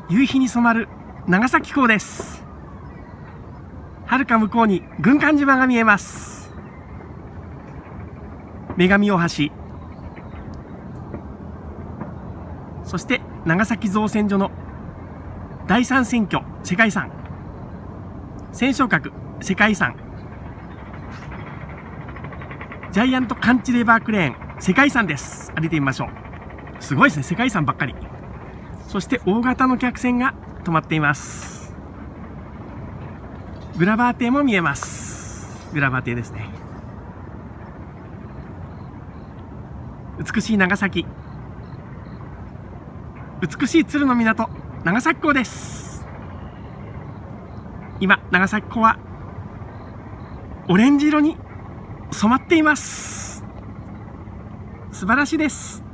夕日に染まる長崎港です。はるか向こうに軍艦島が見えます。女神大橋、そして長崎造船所の第三選挙世界遺産、戦勝閣世界遺産、ジャイアントカンチレーバークレーン世界遺産です。歩いてみましょう。すごいですね、世界遺産ばっかり。そして大型の客船が止まっています。グラバー艇も見えます。グラバー艇ですね。美しい長崎、美しい鶴の港長崎港です。今長崎港はオレンジ色に染まっています。素晴らしいです。